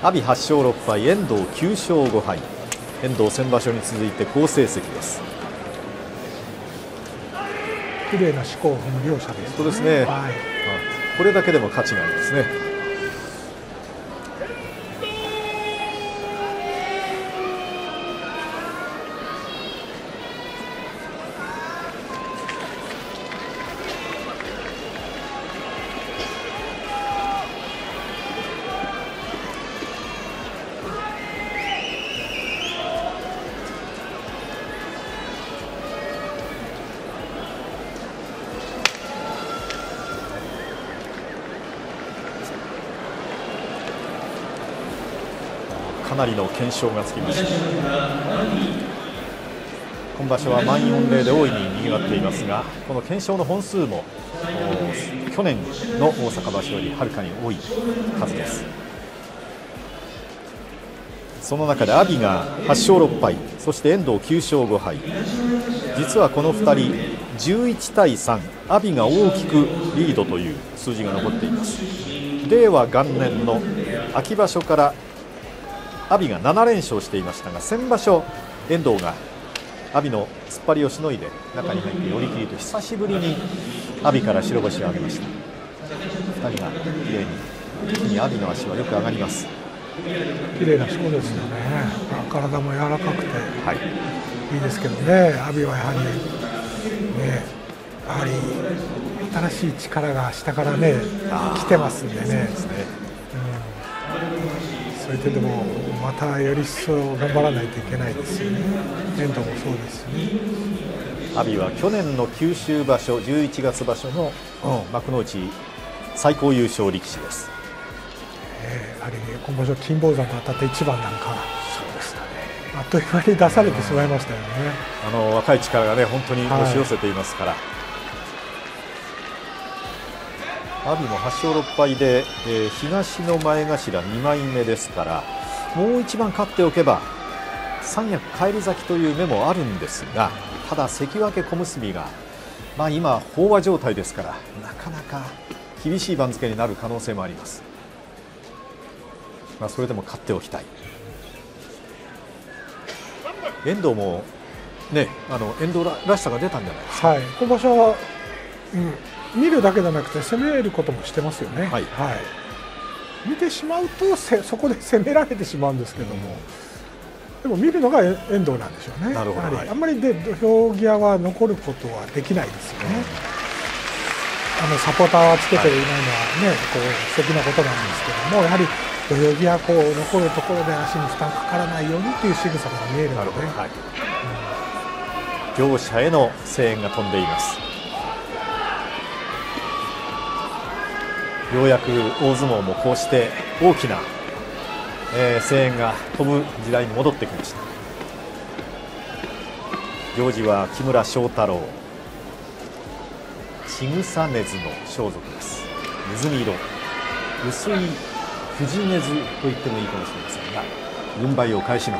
阿炎8勝6敗、遠藤9勝5敗。遠藤先場所に続いて好成績です。 綺麗な四股を踏む両者ですね。 そうですね、はい、これだけでも価値がありますね。かなりの懸賞がつきました。今場所は満員御礼で大いに賑わっていますが、この懸賞の本数も去年の大阪場所よりはるかに多い数です。その中で阿炎が8勝6敗、そして遠藤9勝5敗。実はこの2人11対3、阿炎が大きくリードという数字が残っています。令和元年の秋場所から阿炎が7連勝していましたが、先場所遠藤が阿炎の突っ張りをしのいで中に入って寄り切りと久しぶりに阿炎から白星を挙げました。2人がきれいに、特に阿炎の足はよく上がります。 綺麗なショーですよね。体も柔らかくて、 はい、 いいですけどね。阿炎はやはりね、やはり新しい力が下からね来てますんでね。そうですね、それでもまたより一層頑張らないといけないですよね。遠藤もそうですしね。 阿炎は去年の九州場所11月場所の幕内最高優勝力士です。 やはり今場所金峰山と当たって一番なんか、そうですね、あっという間に出されてしまいましたよね。 若い力がね本当に押し寄せていますから、阿炎も8勝6敗で、東の前頭2枚目ですから、もう一番勝っておけば三役返り咲きという目もあるんですが、ただ関脇小結が、今飽和状態ですから、なかなか厳しい番付になる可能性もあります。それでも勝っておきたい。遠藤もね、遠藤らしさが出たんじゃないですか。 はい、今場所は、見るだけじゃなくて攻めることもしてますよね。はい、見てしまうとそこで攻められてしまうんですけども、でも見るのが遠藤なんでしょうね。なるほど、あんまりで土俵際は残ることはできないですよね。サポーターはつけていないのはね、素敵なことなんですけども、やはり土俵際残るところで足に負担かからないようにという仕草が見えるので、 両者への声援が飛んでいます。ようやく大相撲もこうして大きな、声援が飛ぶ時代に戻ってきました。行司は木村庄太郎、ちぐさねずの装束です。水色、薄い藤ねずと言ってもいいかもしれませんが、軍配を返します。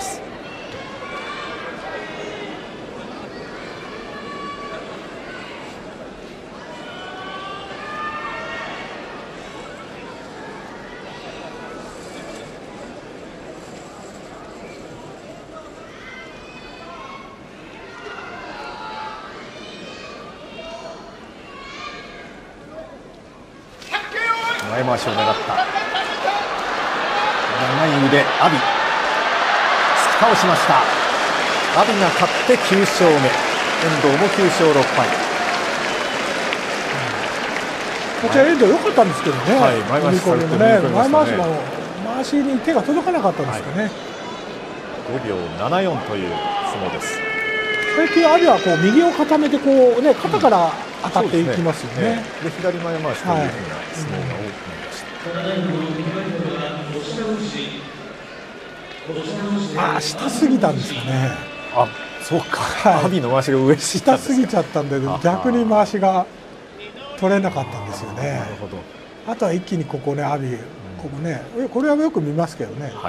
前回しを狙った長い腕、阿炎突き倒しました。阿炎が勝って9勝目、遠藤も9勝6敗。 こちら遠藤良かったんですけどね。 前回しもね、前回しも回しに手が届かなかったんですかね。 5秒74という相撲です。 最近阿炎は右を固めて肩から当たっていきますよね。 で左前回しというふうな相撲が多くなりました。 下すぎたんですかね。 そうか、阿炎の回しが上下すぎちゃったんで、逆に回しが取れなかったんですよね。 なるほど。 あとは一気にここね、阿炎、ここね、これはよく見ますけどね。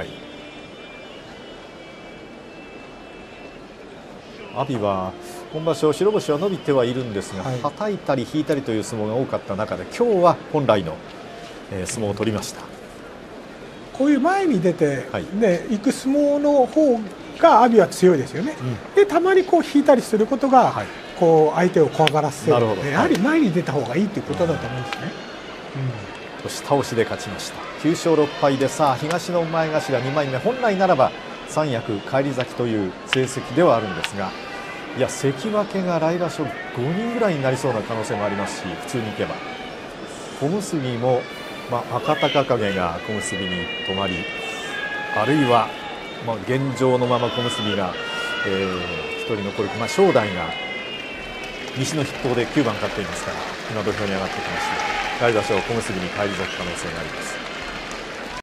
阿炎は今場所白星は伸びてはいるんですが、叩いたり引いたりという相撲が多かった中で、今日は本来の相撲を取りました。 こういう前に出て、 はいね、行く相撲の方が阿炎は強いですよね、でたまにこう引いたりすることが、 はい、 こう相手を怖がらせるので、やはりはい、 前に出た方がいいということだと思うんですね。 押し倒しで勝ちました。9勝6敗で、さあ東の前頭2枚目、本来ならば三役返り咲きという成績ではあるんですが、いや関脇が来場所5人ぐらいになりそうな可能性もありますし、普通にいけば小結も、若隆景が小結に止まり、あるいは、現状のまま小結が、1人残る、正代が西の筆頭で9番勝っていますから、今土俵に上がってきまして、来場所小結に返り咲く可能性があります。